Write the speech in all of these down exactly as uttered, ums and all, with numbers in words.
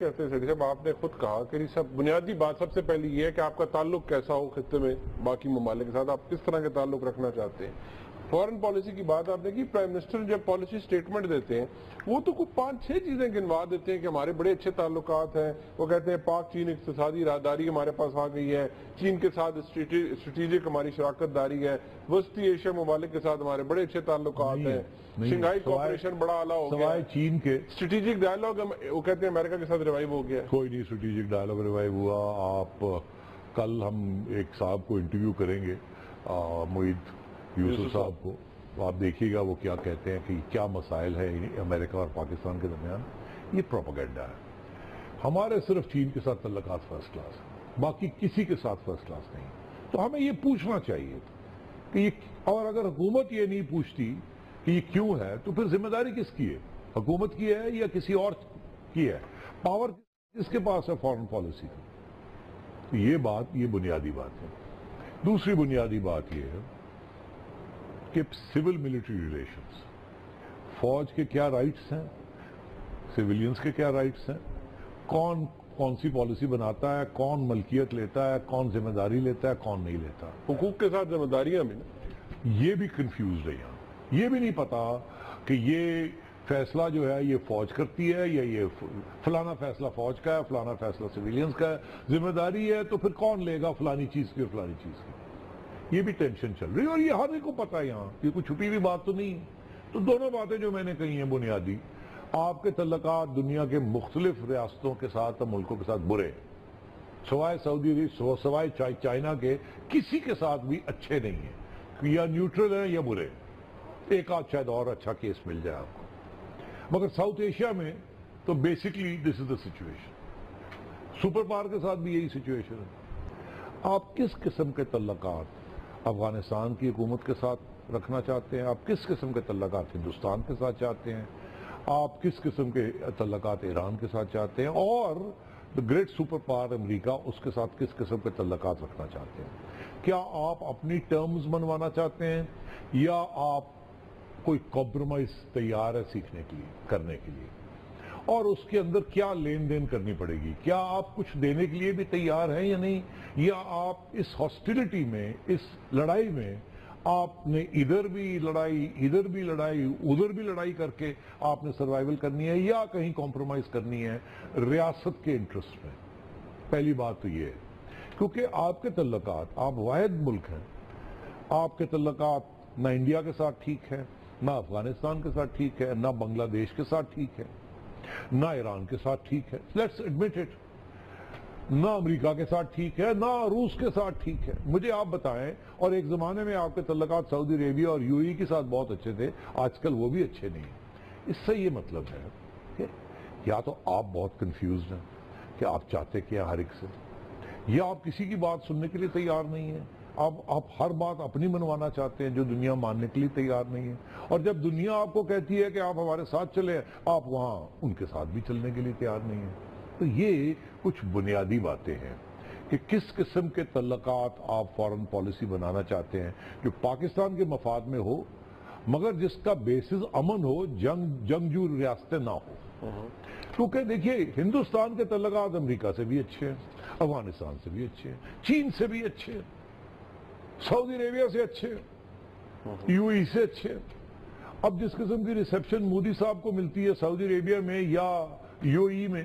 کہتے ہیں سیدھی صاحب، آپ نے خود کہا کہ سب بنیادی بات سب سے پہلی یہ ہے کہ آپ کا تعلق کیسا ہو خطے میں باقی ممالک کے ساتھ، آپ کس طرح کے تعلق رکھنا چاہتے ہیں. فورن پالیسی کی بات آپ نے کی، پرائم منسٹر جب پالیسی سٹیٹمنٹ دیتے ہیں وہ تو کوئی پانچ چھ چیزیں گنوا دیتے ہیں کہ ہمارے بڑے اچھے تعلقات ہیں. وہ کہتے ہیں پاک چین اقتصادی راہداری ہمارے پاس آ گئی ہے، چین کے ساتھ اسٹریٹجک ہماری شراکت داری ہے، وسطی ایشیا ممالک کے ساتھ ہمارے بڑے اچھے تعلقات ہیں، شنگھائی کوآپریشن بڑا اعلیٰ ہو گیا، سوائے چین کے اسٹریٹجک ڈائلاگ وہ کہتے ہیں امریکہ کے ساتھ ریوائیو ہو گیا. کوئی نہیں اسٹریٹجک ڈائلاگ ریوائیو ہوا. آپ کل ہم ایک صاحب کو انٹرویو کریں گے، معید یوسف صاحب کو، آپ دیکھیے گا وہ کیا کہتے ہیں کہ کیا مسائل ہے امریکہ اور پاکستان کے درمیان. یہ پروپیگنڈا ہے. ہمارے صرف چین کے ساتھ تعلقات فرسٹ کلاس ہیں، باقی کسی کے ساتھ فرسٹ کلاس نہیں. تو ہمیں یہ پوچھنا چاہیے کہ یہ، اور اگر حکومت یہ نہیں پوچھتی کہ یہ کیوں ہے تو پھر ذمہ داری کس کی ہے؟ حکومت کی ہے یا کسی اور کی ہے؟ پاور کس کے پاس ہے فورن پالیسی کی؟ یہ بات، یہ بنیادی بات ہے. دوسری بنیادی بات یہ ہے کہ سول ملٹری ریلیشنز، فوج کے کیا رائٹس ہیں، سیویلینز کے کیا رائٹس ہیں، کون کون سی پالیسی بناتا ہے، کون ملکیت لیتا ہے، کون ذمہ داری لیتا ہے، کون نہیں لیتا. حقوق کے ساتھ ذمہ داریاں بھی نا، یہ بھی کنفیوزڈ ہے. یہاں یہ بھی نہیں پتا کہ یہ فیصلہ جو ہے یہ فوج کرتی ہے یا یہ فلانا فیصلہ فوج کا ہے، فلانا فیصلہ سیویلینز کا ہے. ذمہ داری ہے تو پھر کون لے گا فلانی چیز کی اور فلانی چیز کی؟ یہ بھی ٹینشن چل رہی ہے اور یہ ہر ایک کو پتا ہے. یہاں یہ کوئی چھپی ہوئی بات تو نہیں. تو دونوں باتیں جو میں نے کہی ہیں بنیادی، آپ کے تعلقات دنیا کے مختلف ریاستوں کے ساتھ اور ملکوں کے ساتھ برے، سوائے سعودی عرب، سوائے چائنا کے کسی کے ساتھ بھی اچھے نہیں ہیں. یا نیوٹرل ہیں یا برے. ایک آدھ شاید اور اچھا کیس مل جائے آپ کو، مگر ساؤتھ ایشیا میں تو basically this is the situation. Super power کے ساتھ بھی یہی سچویشن ہے. آپ کس قسم کے تعلقات افغانستان کی حکومت کے ساتھ رکھنا چاہتے ہیں؟ آپ کس قسم کے تعلقات ہندوستان کے ساتھ چاہتے ہیں؟ آپ کس قسم کے تعلقات ایران کے ساتھ چاہتے ہیں؟ اور دا گریٹ سپر پاور امریکہ، اس کے ساتھ کس قسم کے تعلقات رکھنا چاہتے ہیں؟ کیا آپ اپنی ٹرمز منوانا چاہتے ہیں یا آپ کوئی کمپرومائز تیار ہے سیکھنے کے لیے، کرنے کے لیے؟ اور اس کے اندر کیا لین دین کرنی پڑے گی؟ کیا آپ کچھ دینے کے لیے بھی تیار ہیں یا نہیں؟ یا آپ اس ہاسٹیلٹی میں، اس لڑائی میں آپ نے ادھر بھی لڑائی ادھر بھی لڑائی ادھر بھی لڑائی کر کے آپ نے سروائیول کرنی ہے یا کہیں کمپرومائز کرنی ہے ریاست کے انٹرسٹ میں؟ پہلی بات تو یہ ہے، کیونکہ آپ کے تعلقات، آپ واحد ملک ہیں. آپ کے تعلقات نہ انڈیا کے ساتھ ٹھیک ہے، نہ افغانستان کے ساتھ ٹھیک ہے، نہ بنگلہ دیش کے ساتھ ٹھیک ہے، نہ ایران کے ساتھ ٹھیک ہے، لیٹس ایڈمٹ اٹ، نہ امریکہ کے ساتھ ٹھیک ہے، نہ روس کے ساتھ ٹھیک ہے. مجھے آپ بتائیں، اور ایک زمانے میں آپ کے تعلقات سعودی عربیہ اور یو ای کے ساتھ بہت اچھے تھے، آج کل وہ بھی اچھے نہیں. اس سے یہ مطلب ہے کہ یا تو آپ بہت کنفیوزڈ ہیں کہ آپ چاہتے کیا ہر ایک سے، یا آپ کسی کی بات سننے کے لیے تیار نہیں ہیں. آپ آپ ہر بات اپنی منوانا چاہتے ہیں جو دنیا ماننے کے لیے تیار نہیں ہے. اور جب دنیا آپ کو کہتی ہے کہ آپ ہمارے ساتھ چلیں، آپ وہاں ان کے ساتھ بھی چلنے کے لیے تیار نہیں ہیں. تو یہ کچھ بنیادی باتیں ہیں کہ کس قسم کے تعلقات آپ فورن پالیسی بنانا چاہتے ہیں جو پاکستان کے مفاد میں ہو، مگر جس کا بیسس امن ہو، جنگ جنگجو ریاستیں نہ ہو. کیونکہ دیکھیے، ہندوستان کے تعلقات امریکہ سے بھی اچھے ہیں، افغانستان سے بھی اچھے ہیں، چین سے بھی اچھے ہیں، سعودی عربیہ سے اچھے ہیں، یو ای سے اچھے ہیں. اب جس قسم کی ریسیپشن مودی صاحب کو ملتی ہے سعودی عربیہ میں یا یو ای میں،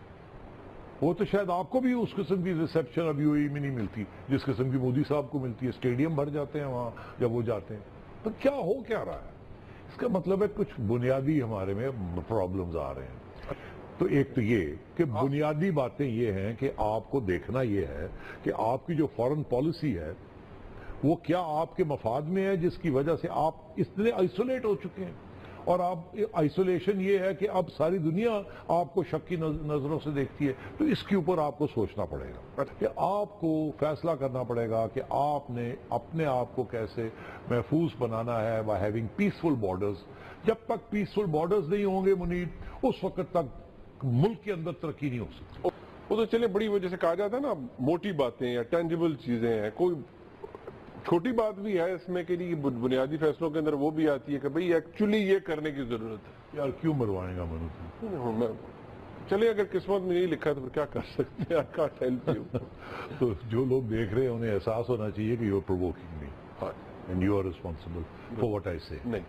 وہ تو شاید آپ کو بھی اس قسم کی ریسیپشن اب یو ای میں نہیں ملتی جس قسم کی مودی صاحب کو ملتی ہے. اسٹیڈیم بھر جاتے ہیں وہاں جب وہ جاتے ہیں. تو کیا ہو کیا رہا ہے؟ اس کا مطلب ہے کچھ بنیادی ہمارے میں پرابلمز آ رہے ہیں. تو ایک تو یہ کہ بنیادی باتیں یہ ہیں کہ آپ کو دیکھنا یہ ہے کہ آپ کی جو فورن پالیسی ہے وہ کیا آپ کے مفاد میں ہے، جس کی وجہ سے آپ اتنے آئسولیٹ ہو چکے ہیں. اور آپ آئسولیشن یہ ہے کہ اب ساری دنیا آپ کو شک کی نظروں سے دیکھتی ہے. تو اس کے اوپر آپ کو سوچنا پڑے گا کہ آپ کو فیصلہ کرنا پڑے گا کہ آپ نے اپنے آپ کو کیسے محفوظ بنانا ہے بائی ہیونگ پیسفل بارڈرز. جب تک پیسفل بارڈرز نہیں ہوں گے منیر، اس وقت تک ملک کے اندر ترقی نہیں ہو سکتی. وہ تو چلے بڑی وجہ سے کہا جاتا ہے نا، موٹی باتیں یا ٹینجیبل چیزیں ہیں. کوئی چھوٹی بات بھی ہے اس میں کہ بنیادی فیصلوں کے اندر وہ بھی آتی ہے کہ بھئی ایکچولی یہ کرنے کی ضرورت ہے. یار کیوں مروائیں گا منو؟ چلیے اگر قسمت میں نہیں لکھا تو پھر کیا کر سکتے ہیں, I can't help you. تو جو لوگ دیکھ رہے ہیں انہیں احساس ہونا چاہیے کہ یو آر پرووکنگ می ہاں and you are responsible for what I say. نہیں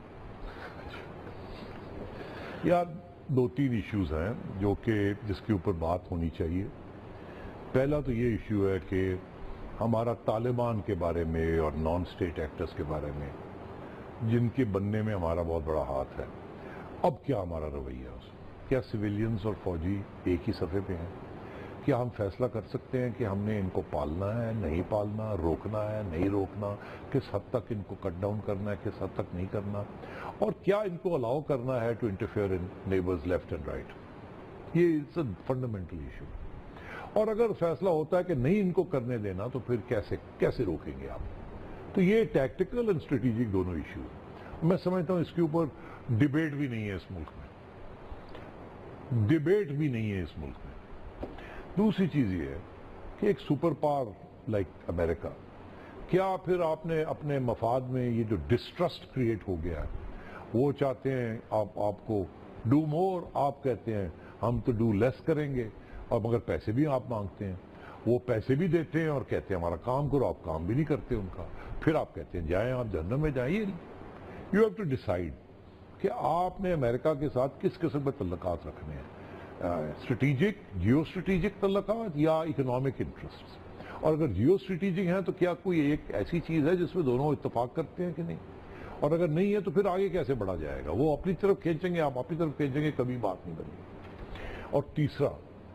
یار دو تین ایشوز ہیں جو کہ جس کے اوپر بات ہونی چاہیے. پہلا تو یہ ایشو ہے کہ ہمارا طالبان کے بارے میں اور نان اسٹیٹ ایکٹرز کے بارے میں جن کے بننے میں ہمارا بہت بڑا ہاتھ ہے, اب کیا ہمارا رویہ ہے؟ کیا سویلینز اور فوجی ایک ہی صفحے پہ ہیں؟ کیا ہم فیصلہ کر سکتے ہیں کہ ہم نے ان کو پالنا ہے, نہیں پالنا, روکنا ہے, نہیں روکنا, کس حد تک ان کو کٹ ڈاؤن کرنا ہے, کس حد تک نہیں کرنا, اور کیا ان کو الاؤ کرنا ہے to interfere in neighbours left and right? یہ اٹس اے فنڈامنٹل ایشو. اور اگر فیصلہ ہوتا ہے کہ نہیں ان کو کرنے دینا تو پھر کیسے کیسے روکیں گے آپ؟ تو یہ ٹیکٹیکل اینڈ اسٹریٹجک دونوں ایشو ہیں. میں سمجھتا ہوں اس کے اوپر ڈیبیٹ بھی نہیں ہے اس ملک میں, ڈیبیٹ بھی نہیں ہے اس ملک میں. دوسری چیز یہ ہے کہ ایک سپر پاور لائک امریکہ, کیا پھر آپ نے اپنے مفاد میں یہ جو ڈسٹرسٹ کریٹ ہو گیا ہے وہ چاہتے ہیں آپ آپ کو ڈو مور, آپ کہتے ہیں ہم تو ڈو لیس کریں گے, اور مگر پیسے بھی آپ مانگتے ہیں. وہ پیسے بھی دیتے ہیں اور کہتے ہیں ہمارا کام کرو, آپ کام بھی نہیں کرتے ان کا. پھر آپ کہتے ہیں جائیں آپ جہنم میں جائیں. یو ہیو ٹو ڈیسائیڈ کہ آپ نے امریکہ کے ساتھ کس قسم کے تعلقات رکھنے ہیں, اسٹریٹجک جیو اسٹریٹجک تعلقات یا اکنامک انٹرسٹ. اور اگر جیو اسٹریٹجک ہیں تو کیا کوئی ایک ایسی چیز ہے جس میں دونوں اتفاق کرتے ہیں کہ نہیں؟ اور اگر نہیں ہے تو پھر آگے کیسے بڑھا جائے گا؟ وہ اپنی طرف کھینچیں گے, آپ اپنی طرف کھینچیں گے, کبھی بات نہیں بنے گی. اور تیسرا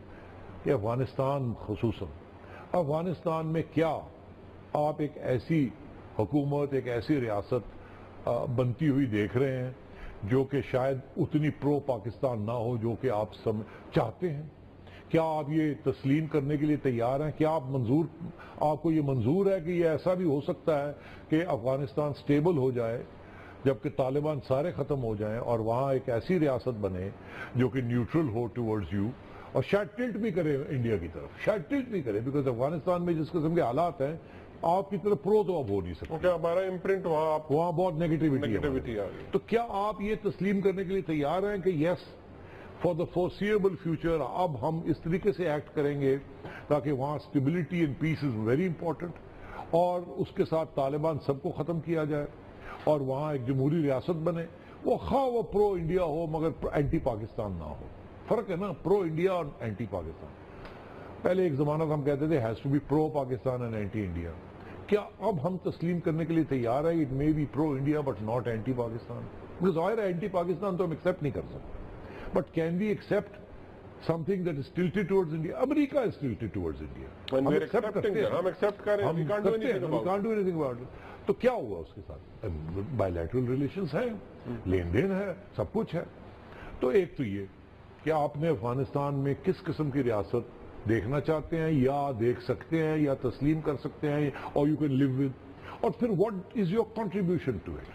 کہ افغانستان خصوصاً افغانستان میں کیا آپ ایک ایسی حکومت, ایک ایسی ریاست بنتی ہوئی دیکھ رہے ہیں جو کہ شاید اتنی پرو پاکستان نہ ہو جو کہ آپ سم چاہتے ہیں؟ کیا آپ یہ تسلیم کرنے کے لیے تیار ہیں؟ کیا آپ منظور آپ کو یہ منظور ہے کہ یہ ایسا بھی ہو سکتا ہے کہ افغانستان سٹیبل ہو جائے جبکہ طالبان سارے ختم ہو جائیں اور وہاں ایک ایسی ریاست بنے جو کہ نیوٹرل ہو ٹورڈز یو, اور شاید ٹلٹ بھی کرے انڈیا کی طرف, شاید ٹلٹ بھی کرے, بیکاز افغانستان میں جس قسم کے حالات ہیں آپ کی طرف پرو تو اب ہو نہیں سکتے, کیونکہ ہمارا امپرنٹ وہاں آپ وہاں بہت نیگیٹیوٹی نیگیٹیوٹی آ گئی. تو کیا آپ یہ تسلیم کرنے کے لیے تیار ہیں کہ yes for the foreseeable future اب ہم اس طریقے سے ایکٹ کریں گے تاکہ وہاں stability and peace is very important, اور اس کے ساتھ طالبان سب کو ختم کیا جائے اور وہاں ایک جمہوری ریاست بنے, وہ خواہ وہ پرو انڈیا ہو مگر اینٹی پاکستان نہ ہو؟ فرق ہے نا پرو انڈیا اور اینٹی پاکستان. پہلے ایک زمانہ تھا ہم کہتے تھے has to be pro Pakistan and anti India. کیا اب ہم تسلیم کرنے کے لیے تیار ہے it may be pro India but not anti Pakistan? کیونکہ ظاہر ہے اینٹی پاکستان تو ہم ایکسیپٹ نہیں کر سکتے, but can we accept something that is tilted towards India? امریکہ از ٹلٹڈ ٹورڈز انڈیا, ہم ایکسیپٹ کرتے ہیں, ہم ایکسیپٹ کر رہے ہیں, ہم کرتے ہیں, we can't do anything about it. تو کیا ہوا اس کے ساتھ؟ بائیلیٹرل ریلیشنز ہیں, لین دین ہے, سب کچھ ہے. تو ایک تو یہ کہ آپ نے افغانستان میں کس قسم کی ریاست دیکھنا چاہتے ہیں یا دیکھ سکتے ہیں یا تسلیم کر سکتے ہیں, اور یو کین لیو ود, اور پھر what is your contribution to it?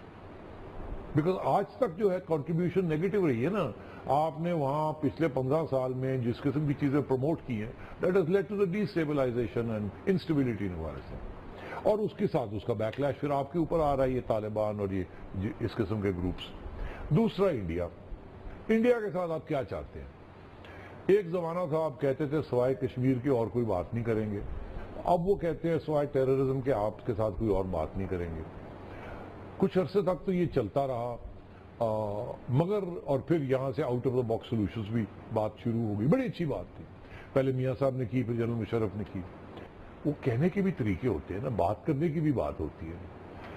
Because آج تک جو ہے کنٹریبیوشن نیگیٹو رہی ہے نا. آپ نے وہاں پچھلے پندرہ سال میں جس قسم کی چیزیں پروموٹ کی ہیں that has lead to the destabilization and instability in Afghanistan, اور اس کے ساتھ اس کا بیک لیش پھر آپ کے اوپر آ رہا ہے, یہ طالبان اور یہ اس قسم کے گروپس. دوسرا انڈیا, انڈیا کے ساتھ آپ کیا چاہتے ہیں؟ ایک زمانہ تھا آپ کہتے تھے سوائے کشمیر کی اور کوئی بات نہیں کریں گے, اب وہ کہتے ہیں سوائے ٹیررزم کے آپ کے ساتھ کوئی اور بات نہیں کریں گے. کچھ عرصے تک تو یہ چلتا رہا, آ, مگر اور پھر یہاں سے out of the box solutions بھی بات شروع ہو گئی. بڑی اچھی بات تھی, پہلے میاں صاحب نے کی, پھر جنرل مشرف نے کی. وہ کہنے کے بھی طریقے ہوتے ہیں نا, بات کرنے کی بھی بات ہوتی ہے.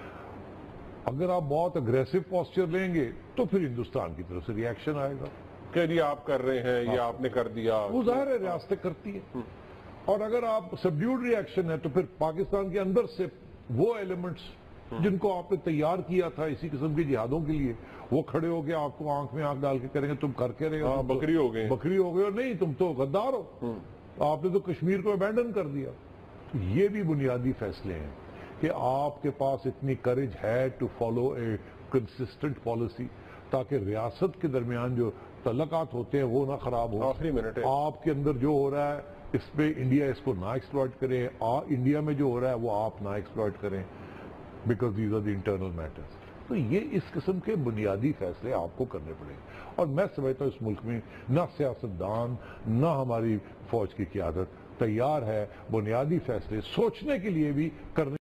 اگر آپ بہت اگریسو پوسچر لیں گے تو پھر ہندوستان کی طرف سے ری ایکشن آئے گا کہ جی آپ کر رہے ہیں یا آپ نے کر دیا, وہ ظاہر ہے ریاستیں کرتی ہیں. اور اگر آپ سبڈیوڈ ری ایکشن ہے تو پھر پاکستان کے اندر سے وہ ایلیمنٹس جن کو آپ نے تیار کیا تھا اسی قسم کی جہادوں کے لیے, وہ کھڑے ہو کے آپ کو آنکھ میں آنکھ ڈال کے کریں گے تم کر کے رہے ہو, بکری ہو گئے بکری ہو گئے, اور نہیں تم تو غدار ہو, آپ نے تو کشمیر کو ابینڈن کر دیا. یہ بھی بنیادی فیصلے ہیں کہ آپ کے پاس اتنی کریج ہے to follow a consistent policy تاکہ ریاست کے درمیان جو تعلقات ہوتے ہیں وہ نہ خراب ہو. آخری منٹ ہے, آپ کے اندر جو ہو رہا ہے اس پہ انڈیا اس کو نہ ایکسپلائٹ کرے, انڈیا میں جو ہو رہا ہے وہ آپ نہ ایکسپلائٹ کریں, because these are the internal matters. تو یہ اس قسم کے بنیادی فیصلے آپ کو کرنے پڑیں گے، اور میں سمجھتا ہوں اس ملک میں نہ سیاستدان نہ ہماری فوج کی قیادت تیار ہے بنیادی فیصلے سوچنے کے لیے بھی کرنے